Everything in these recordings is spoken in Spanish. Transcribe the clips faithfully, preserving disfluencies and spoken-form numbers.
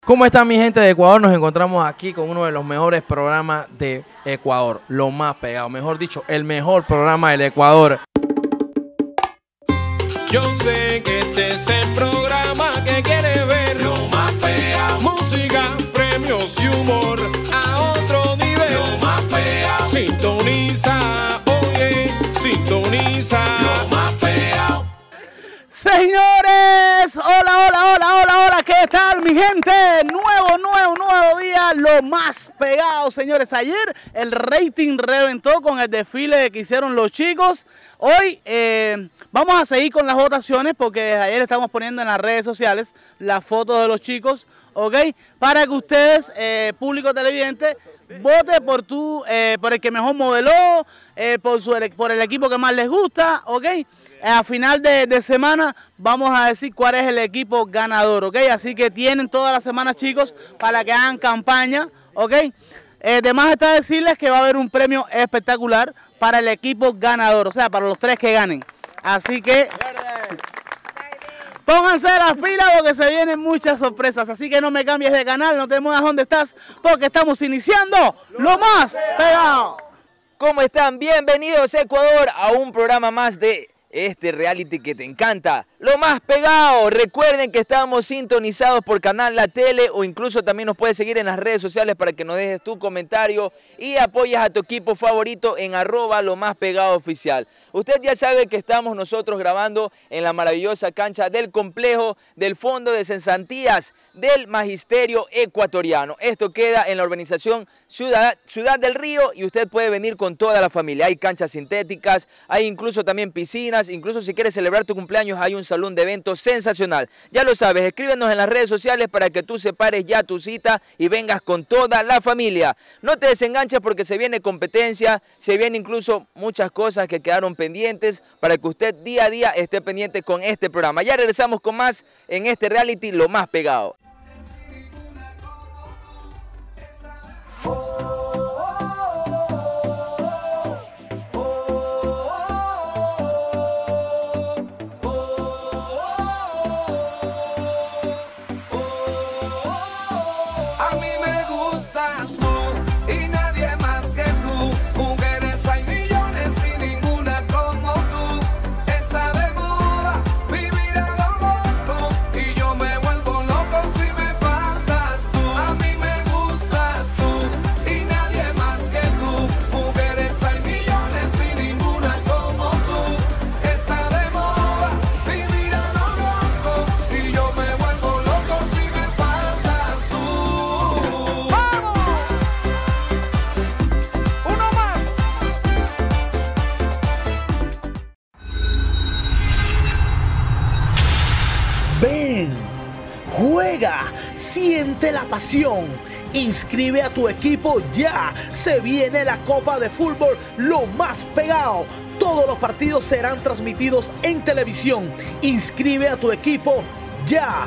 ¿Cómo está mi gente de Ecuador? Nos encontramos aquí con uno de los mejores programas de Ecuador, lo más pegado, mejor dicho, el mejor programa del Ecuador. Yo sé que este es el programa que quiere ver, lo más pegado, música, premios y humor a otro nivel, lo más pegado, sintoniza, oye, sintoniza, lo más pegado. Señores, hola, hola, hola, hola, hola, ¿qué tal mi gente? Nuevo, nuevo, nuevo día, lo más pegado, señores. Ayer el rating reventó con el desfile que hicieron los chicos. Hoy eh, vamos a seguir con las votaciones porque desde ayer estamos poniendo en las redes sociales las fotos de los chicos, ¿ok? Para que ustedes, eh, público televidente, vote por, tu, eh, por el que mejor modeló, eh, por, su, por el equipo que más les gusta, ¿ok? A final de, de semana vamos a decir cuál es el equipo ganador, ¿ok? Así que tienen toda la semana, chicos, para que hagan campaña, ¿ok? Eh, además está decirles que va a haber un premio espectacular para el equipo ganador, o sea, para los tres que ganen. Así que pónganse las pilas porque se vienen muchas sorpresas. Así que no me cambies de canal, no te muevas donde estás, porque estamos iniciando lo más pegado. ¿Cómo están? Bienvenidos, Ecuador, a un programa más de este reality que te encanta, lo más pegado. Recuerden que estamos sintonizados por Canal La Tele o incluso también nos puedes seguir en las redes sociales para que nos dejes tu comentario y apoyas a tu equipo favorito en arroba lo más pegado oficial. Usted ya sabe que estamos nosotros grabando en la maravillosa cancha del complejo del Fondo de Cesantías del Magisterio Ecuatoriano. Esto queda en la urbanización Ciudad, Ciudad del Río y usted puede venir con toda la familia. Hay canchas sintéticas, hay incluso también piscinas, incluso si quieres celebrar tu cumpleaños hay un salón de eventos sensacional. Ya lo sabes, escríbenos en las redes sociales para que tú separes ya tu cita y vengas con toda la familia. No te desenganches porque se viene competencia, se vienen incluso muchas cosas que quedaron pendientes para que usted día a día esté pendiente con este programa. Ya regresamos con más en este reality, lo más pegado. Ven, juega, siente la pasión, inscribe a tu equipo ya, se viene la Copa de Fútbol lo más pegado, todos los partidos serán transmitidos en televisión, inscribe a tu equipo ya.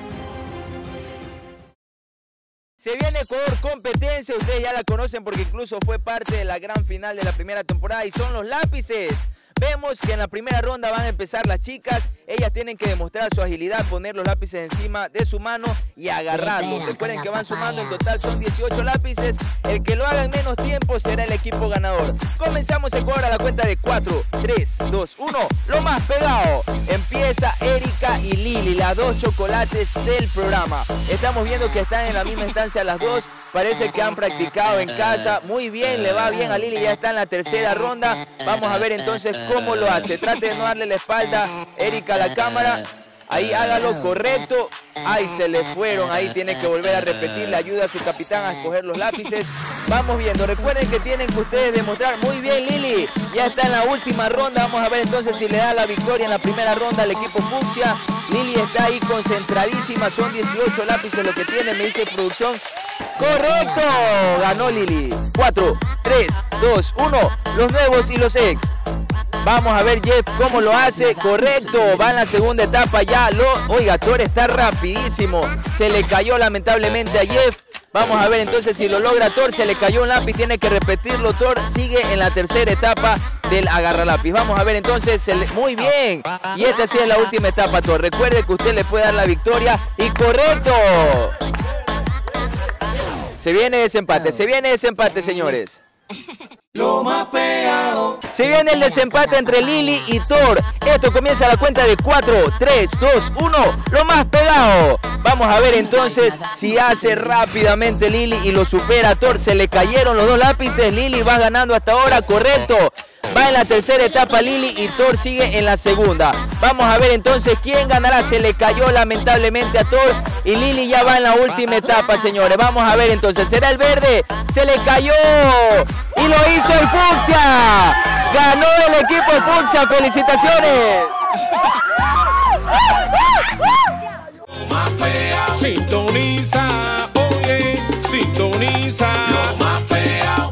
Se viene Ecuador competencia, ustedes ya la conocen porque incluso fue parte de la gran final de la primera temporada y son los lápices. Vemos que en la primera ronda van a empezar las chicas, ellas tienen que demostrar su agilidad, poner los lápices encima de su mano y agarrarlos. Recuerden que van sumando, en total son dieciocho lápices, el que lo haga en menos tiempo será el equipo ganador. Comenzamos Ecuador a la cuenta de cuatro, tres, dos, uno, lo más pegado. Empieza Erika y Lili, las dos chocolates del programa. Estamos viendo que están en la misma instancia las dos, parece que han practicado en casa, muy bien, le va bien a Lili, ya está en la tercera ronda. Vamos a ver entonces cómo lo hace. Trate de no darle la espalda, Erika, a la cámara. Ahí hágalo correcto. Ahí se le fueron. Ahí tiene que volver a repetir. Le ayuda a su capitán a escoger los lápices. Vamos viendo. Recuerden que tienen que ustedes demostrar. Muy bien, Lili. Ya está en la última ronda. Vamos a ver entonces si le da la victoria en la primera ronda al equipo fucsia. Lili está ahí concentradísima. Son dieciocho lápices lo que tiene. Me dice producción. ¡Correcto! Ganó Lili. cuatro, tres, dos, uno. Los nuevos y los ex. Vamos a ver Jeff cómo lo hace. Correcto, va en la segunda etapa ya. Lo, oiga, Thor está rapidísimo. Se le cayó lamentablemente a Jeff. Vamos a ver entonces si lo logra Thor. Se le cayó un lápiz, tiene que repetirlo. Thor sigue en la tercera etapa del agarra lápiz. Vamos a ver entonces. Se le, muy bien. Y esta sí es la última etapa, Thor. Recuerde que usted le puede dar la victoria. Y correcto. Se viene ese empate, se viene ese empate, señores. Lo más pegado. Se viene el desempate entre Lili y Thor. Esto comienza a la cuenta de cuatro, tres, dos, uno. Lo más pegado. Vamos a ver entonces si hace rápidamente Lili y lo supera a Thor. Se le cayeron los dos lápices. Lili va ganando hasta ahora, correcto. Va en la tercera etapa Lili y Thor sigue en la segunda. Vamos a ver entonces quién ganará. Se le cayó lamentablemente a Thor y Lili ya va en la última etapa, señores. Vamos a ver entonces. ¿Será el verde? Se le cayó y lo hizo el Fucsia. Ganó el equipo Fucsia. ¡Felicitaciones! Sintoniza, oye, sintoniza. Lo más pegado.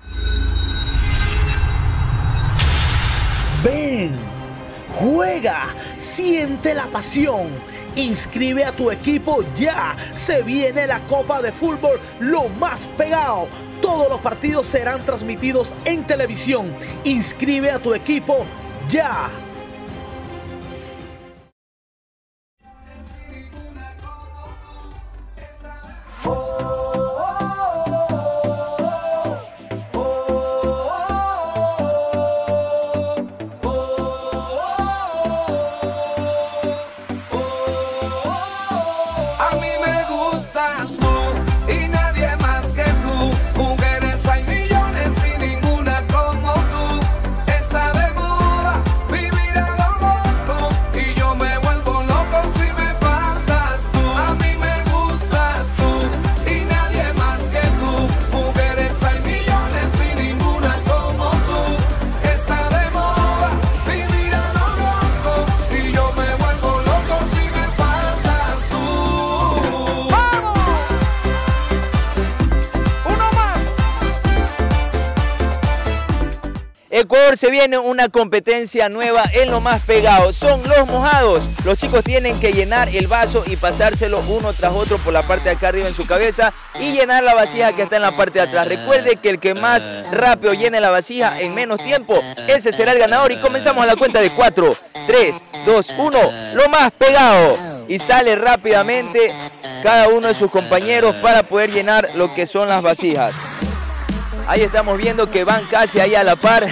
Ven, juega, siente la pasión. Inscribe a tu equipo ya. Se viene la Copa de Fútbol Lo Más Pegado. Todos los partidos serán transmitidos en televisión. Inscribe a tu equipo ya. Ecuador, se viene una competencia nueva en Lo Más Pegado. Son los mojados. Los chicos tienen que llenar el vaso y pasárselo uno tras otro por la parte de acá arriba en su cabeza y llenar la vasija que está en la parte de atrás. Recuerde que el que más rápido llene la vasija en menos tiempo, ese será el ganador. Y comenzamos a la cuenta de cuatro, tres, dos, uno. Lo Más Pegado. Y sale rápidamente cada uno de sus compañeros para poder llenar lo que son las vasijas. Ahí estamos viendo que van casi ahí a la par.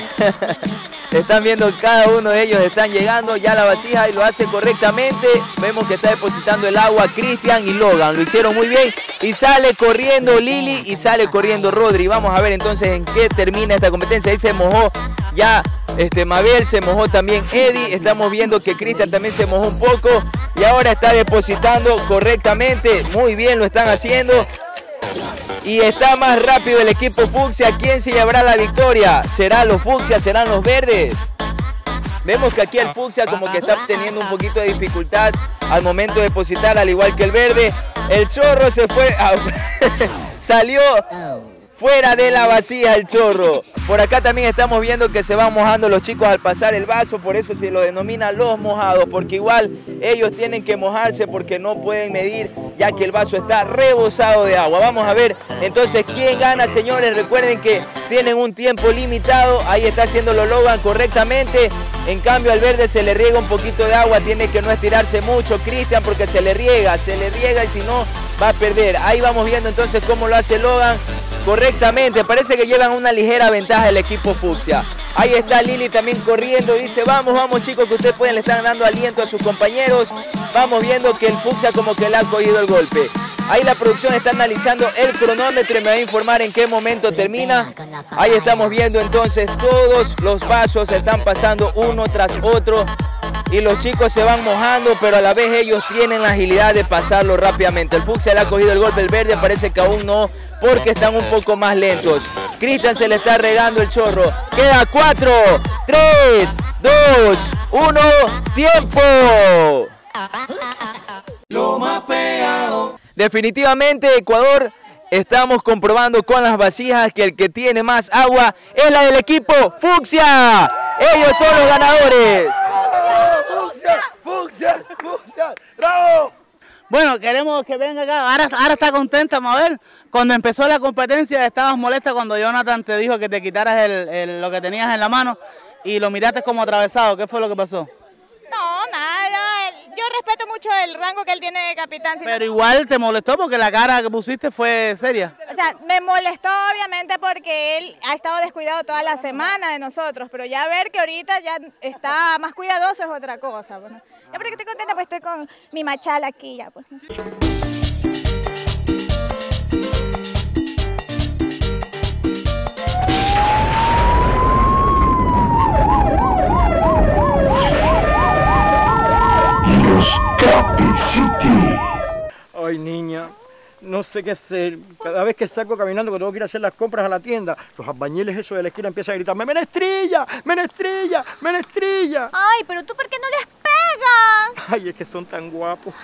Están viendo cada uno de ellos, están llegando ya a la vasija y lo hace correctamente. Vemos que está depositando el agua Cristian y Logan. Lo hicieron muy bien. Y sale corriendo Lili y sale corriendo Rodri. Vamos a ver entonces en qué termina esta competencia. Ahí se mojó ya este, Mabel, se mojó también Eddie. Estamos viendo que Cristian también se mojó un poco. Y ahora está depositando correctamente. Muy bien lo están haciendo. Y está más rápido el equipo Fucsia. ¿Quién se llevará la victoria? ¿Serán los Fucsia? ¿Serán los verdes? Vemos que aquí el Fucsia como que está teniendo un poquito de dificultad al momento de depositar, al igual que el verde. El chorro se fue, a... salió fuera de la vasija el chorro. Por acá también estamos viendo que se van mojando los chicos al pasar el vaso, por eso se lo denomina los mojados, porque igual ellos tienen que mojarse porque no pueden medir, ya que el vaso está rebosado de agua. Vamos a ver entonces quién gana, señores. Recuerden que tienen un tiempo limitado. Ahí está haciéndolo Logan correctamente. En cambio al verde se le riega un poquito de agua, tiene que no estirarse mucho Cristian porque se le riega, se le riega y si no va a perder. Ahí vamos viendo entonces cómo lo hace Logan correctamente. Parece que llevan una ligera ventaja el equipo Fucsia. Ahí está Lili también corriendo. Dice, vamos, vamos chicos, que ustedes pueden, le están dando aliento a sus compañeros. Vamos viendo que el Fucsia como que le ha cogido el golpe. Ahí la producción está analizando el cronómetro y me va a informar en qué momento termina. Ahí estamos viendo entonces todos los pasos se están pasando uno tras otro. Y los chicos se van mojando, pero a la vez ellos tienen la agilidad de pasarlo rápidamente. El Fucsia le ha cogido el golpe, el verde parece que aún no, porque están un poco más lentos. Cristian se le está regando el chorro. Queda cuatro, tres, dos, uno, ¡tiempo! Lo Más Pegado. Definitivamente Ecuador, estamos comprobando con las vasijas que el que tiene más agua es la del equipo Fucsia. Ellos son los ganadores. ¡Fucsia! ¡Fucsia! ¡Fucsia! ¡Bravo! Bueno, queremos que venga acá. Ahora, ahora está contenta, Mabel. Cuando empezó la competencia estabas molesta cuando Jonathan te dijo que te quitaras el, el, lo que tenías en la mano y lo miraste como atravesado. ¿Qué fue lo que pasó? No, nada. Yo, yo respeto mucho el rango que él tiene de capitán. Pero igual te molestó porque la cara que pusiste fue seria. O sea, me molestó obviamente porque él ha estado descuidado toda la semana de nosotros, pero ya ver que ahorita ya está más cuidadoso es otra cosa. Bueno, ya porque estoy contenta, pues estoy con mi machala aquí ya, pues. Los Capi City. Ay, niña, no sé qué hacer. Cada vez que salgo caminando, que tengo que ir a hacer las compras a la tienda, los albañiles esos de la esquina empiezan a gritarme: ¡menestrilla! ¡menestrilla! ¡menestrilla! Ay, pero tú, ¿por qué no les pegas? Ay, es que son tan guapos.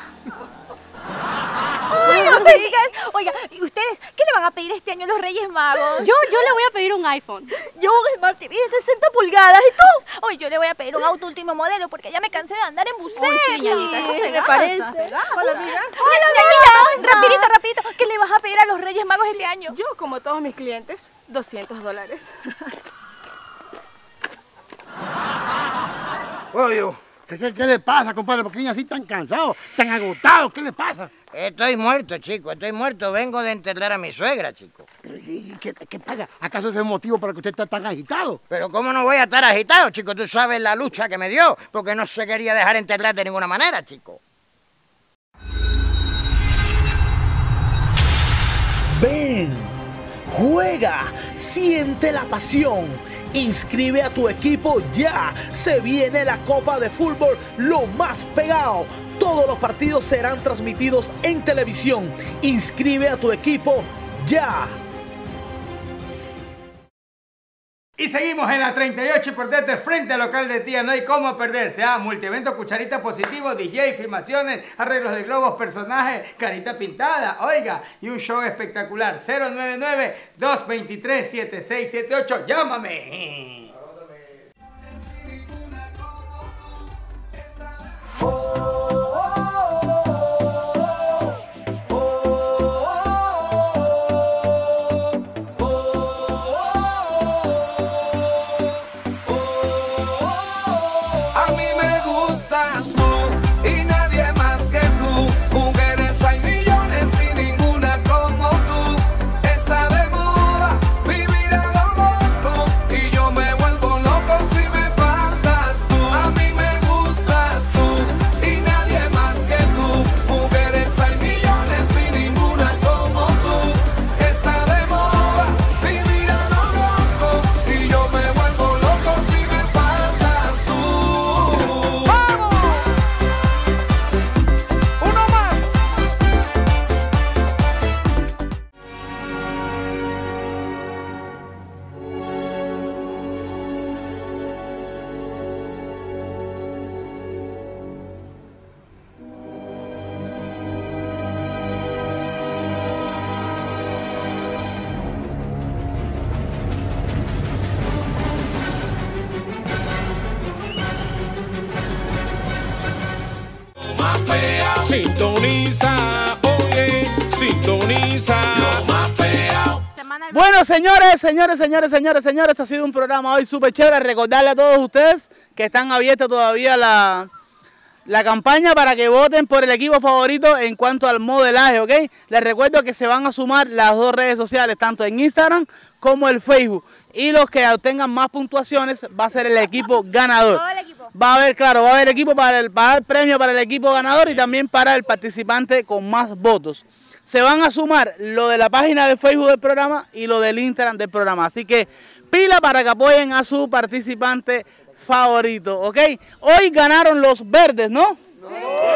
Ay, no me digas. Oiga, ¿y ustedes qué le van a pedir este año a los Reyes Magos? Yo, yo le voy a pedir un iPhone. Yo un Smart T V de sesenta pulgadas. ¿Y tú? Oye, yo le voy a pedir un auto último modelo porque ya me cansé de andar en buceo. Uy, sí, ñañita, eso se me gasta, parece. se gasta. Hola, amiga. Hola, ñañita. Rapidito, rapidito. ¿Qué le vas a pedir a los Reyes Magos este año? Yo, como todos mis clientes, doscientos dólares. Oye, ¿qué, qué, ¿qué le pasa, compadre? ¿Por qué viene así tan cansado, tan agotado? ¿Qué le pasa? Estoy muerto, chico, estoy muerto. Vengo de enterrar a mi suegra, chico. ¿Y qué, qué pasa? ¿Acaso ese es el motivo para que usted esté tan agitado? Pero ¿cómo no voy a estar agitado, chico? Tú sabes la lucha que me dio, porque no se quería dejar enterrar de ninguna manera, chico. Ven, juega, siente la pasión. Inscribe a tu equipo ya. Se viene la Copa de Fútbol Lo Más Pegado. Todos los partidos serán transmitidos en televisión. Inscribe a tu equipo ya. Y seguimos en la treinta y ocho importante frente al local de Tía. No hay cómo perderse. Ah, multievento, cucharita positivo, D J, filmaciones, arreglos de globos, personajes, carita pintada, oiga, y un show espectacular. cero nueve nueve, dos dos tres, siete seis siete ocho. ¡Llámame! Sintoniza, oye, sintoniza. Lo más pegado. Bueno, señores, señores, señores, señores, señores, este ha sido un programa hoy súper chévere. Recordarle a todos ustedes que están abiertas todavía la, la campaña para que voten por el equipo favorito en cuanto al modelaje, ¿ok? Les recuerdo que se van a sumar las dos redes sociales, tanto en Instagram como el Facebook. Y los que obtengan más puntuaciones va a ser el equipo ganador. Todo el equipo. Va a haber, claro, va a haber equipo para el, para el premio para el equipo ganador y también para el participante con más votos. Se van a sumar lo de la página de Facebook del programa y lo del Instagram del programa. Así que pila para que apoyen a su participante favorito, ¿ok? Hoy ganaron los verdes, ¿no? Sí.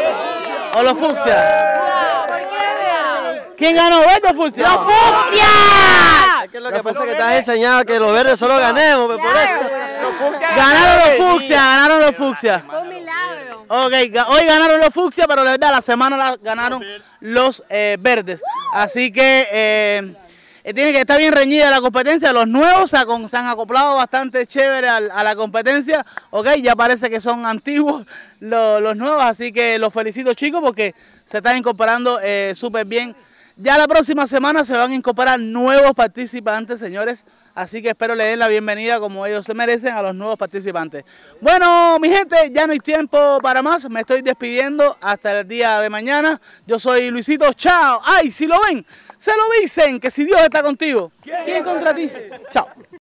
¿O los fucsia? ¿Por qué verde? ¿Quién ganó, verde o fucsia? ¡Los fucsia! ¿Qué es lo que pasa? Que estás enseñado que los verdes solo ganemos, pues, por eso. Ganaron los fucsia, ganaron los fucsia. Un milagro. Ok, hoy ganaron los fucsia, pero la verdad la semana la ganaron los eh, verdes. Así que eh, tiene que estar bien reñida la competencia. Los nuevos se, han, se han acoplado bastante chévere a, a la competencia. Ok, ya parece que son antiguos los, los nuevos, así que los felicito, chicos, porque se están incorporando eh, súper bien. Ya la próxima semana se van a incorporar nuevos participantes, señores. Así que espero le den la bienvenida como ellos se merecen a los nuevos participantes. Bueno, mi gente, ya no hay tiempo para más. Me estoy despidiendo hasta el día de mañana. Yo soy Luisito. Chao. Ay, si lo ven, Se lo dicen que si Dios está contigo, ¿quién contra ti? Chao.